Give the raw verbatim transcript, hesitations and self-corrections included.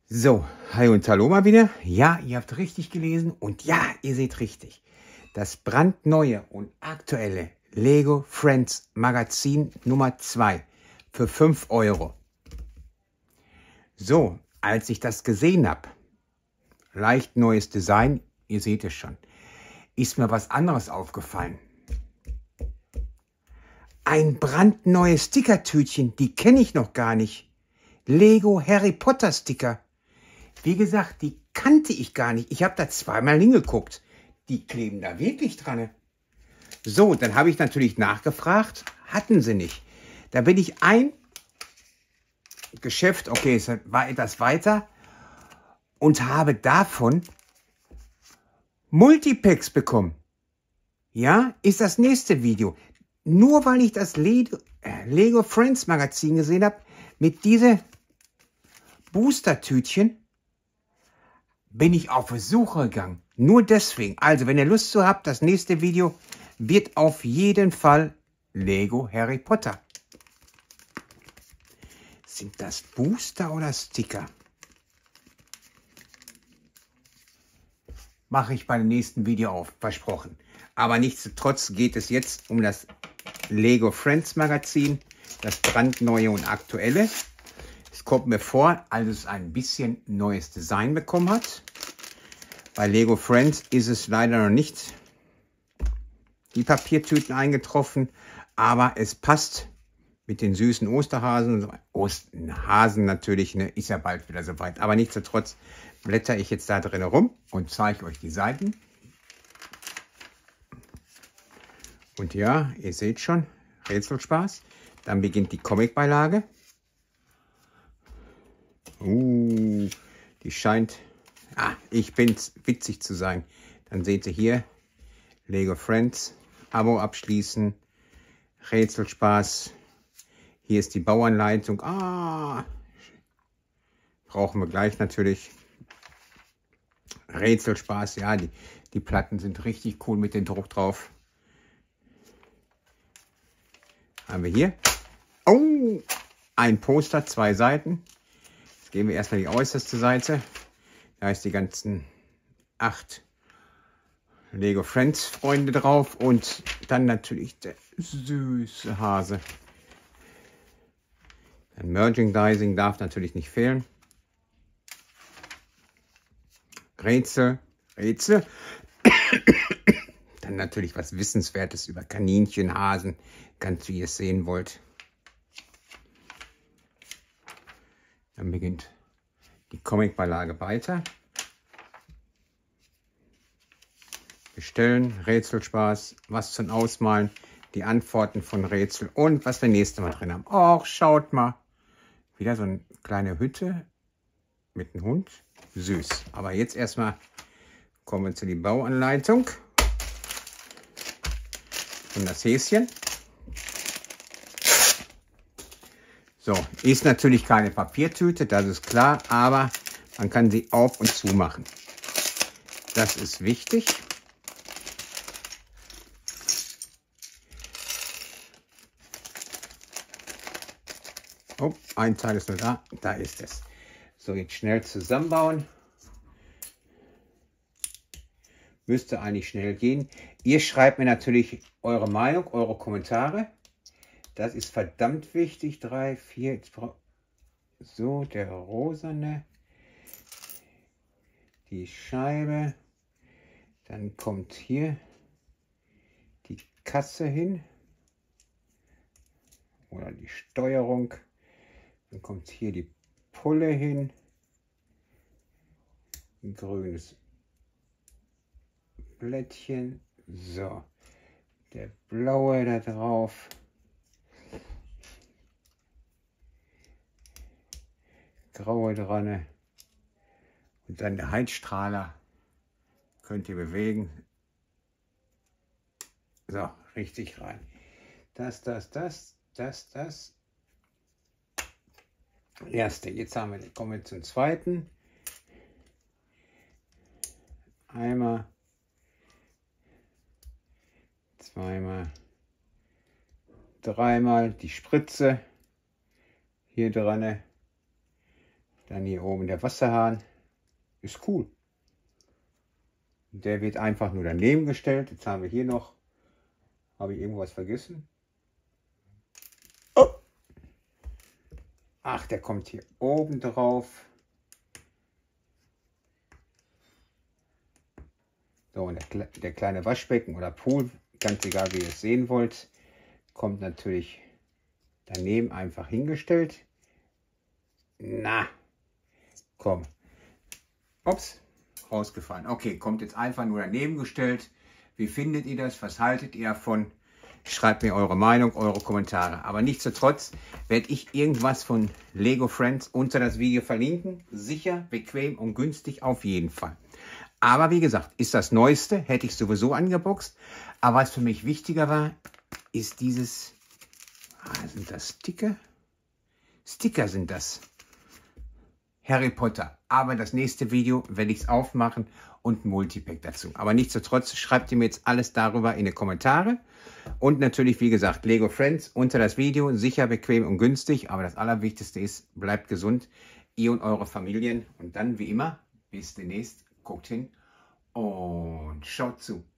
So, hi und hallo mal wieder. Ja, ihr habt richtig gelesen und ja, ihr seht richtig. Das brandneue und aktuelle Lego Friends Magazin Nummer zwei für fünf Euro. So, als ich das gesehen habe, leicht neues Design, ihr seht es schon, ist mir was anderes aufgefallen. Ein brandneues Stickertütchen, die kenne ich noch gar nicht. Lego Harry Potter Sticker. Wie gesagt, die kannte ich gar nicht. Ich habe da zweimal hingeguckt. Die kleben da wirklich dran. So, dann habe ich natürlich nachgefragt. Hatten sie nicht. Da bin ich ein Geschäft, okay, es war etwas weiter, und habe davon Multipacks bekommen. Ja, ist das nächste Video. Nur weil ich das Lego, äh, Lego Friends Magazin gesehen habe, mit diese Booster-Tütchen, bin ich auf Suche gegangen. Nur deswegen. Also, wenn ihr Lust zu habt, das nächste Video wird auf jeden Fall Lego Harry Potter. Sind das Booster oder Sticker? Mache ich beim nächsten Video auf, versprochen. Aber nichtsdestotrotz geht es jetzt um das Lego Friends Magazin, das brandneue und aktuelle. Es kommt mir vor, als es ein bisschen neues Design bekommen hat. Bei Lego Friends ist es leider noch nicht die Papiertüten eingetroffen, aber es passt mit den süßen Osterhasen. Osterhasen natürlich, ne, ist ja bald wieder soweit. Aber nichtsdestotrotz blätter ich jetzt da drin rum und zeige euch die Seiten. Und ja, ihr seht schon, Rätselspaß. Dann beginnt die Comicbeilage. Uh, die scheint, ah, ich bin's, witzig zu sein. Dann seht ihr hier, Lego Friends, Abo abschließen, Rätselspaß. Hier ist die Bauanleitung. Ah, brauchen wir gleich natürlich. Rätselspaß, ja, die, die Platten sind richtig cool mit dem Druck drauf. Haben wir hier. Oh, ein Poster, zwei Seiten. Jetzt gehen wir erstmal die äußerste Seite. Da ist die ganzen acht Lego Friends Freunde drauf und dann natürlich der süße Hase. Ein Merchandising darf natürlich nicht fehlen. Rätsel, Rätsel. Dann natürlich was Wissenswertes über Kaninchen, Hasen, ganz wie ihr es sehen wollt. Dann beginnt die Comicbeilage weiter. Bestellen, Rätselspaß, was zum Ausmalen, die Antworten von Rätsel und was wir nächstes Mal drin haben. Och, schaut mal. Wieder so eine kleine Hütte mit einem Hund. Süß. Aber jetzt erstmal kommen wir zu der Bauanleitung. Und das Häschen. So, ist natürlich keine Papiertüte, das ist klar, aber man kann sie auf und zu machen. Das ist wichtig. Oh, ein Teil ist nur da, da ist es. So, jetzt schnell zusammenbauen. Müsste eigentlich schnell gehen. Ihr schreibt mir natürlich eure Meinung, eure Kommentare. Das ist verdammt wichtig. Drei, vier, so, der rosane. Die Scheibe. Dann kommt hier die Kasse hin. Oder die Steuerung. Dann kommt hier die Pulle hin. Ein grünes Blättchen. So. Der blaue da drauf. Graue dran. Und dann der Heizstrahler. Könnt ihr bewegen. So, richtig rein. Das, das, das, das, das. Erste. Jetzt haben wir, kommen wir zum zweiten. Einmal. Zweimal. Dreimal die Spritze. Hier dran. Dann hier oben der Wasserhahn. Ist cool. Der wird einfach nur daneben gestellt. Jetzt haben wir hier noch, habe ich irgendwas vergessen? Oh! Ach, der kommt hier oben drauf. So, und der, der kleine Waschbecken oder Pool, ganz egal wie ihr es sehen wollt, kommt natürlich daneben einfach hingestellt. Na, komm. Ups, rausgefallen. Okay, kommt jetzt einfach nur daneben gestellt. Wie findet ihr das? Was haltet ihr davon? Schreibt mir eure Meinung, eure Kommentare. Aber nichtsdestotrotz werde ich irgendwas von Lego Friends unter das Video verlinken. Sicher, bequem und günstig auf jeden Fall. Aber wie gesagt, ist das Neueste, hätte ich sowieso angeboxt. Aber was für mich wichtiger war, ist dieses, ah, sind das Sticker? Sticker sind das. Harry Potter. Aber das nächste Video werde ich es aufmachen und ein Multipack dazu. Aber nichtsdestotrotz schreibt ihr mir jetzt alles darüber in die Kommentare. Und natürlich, wie gesagt, Lego Friends unter das Video. Sicher, bequem und günstig. Aber das Allerwichtigste ist, bleibt gesund, ihr und eure Familien. Und dann, wie immer, bis demnächst. Guckt hin und schaut zu.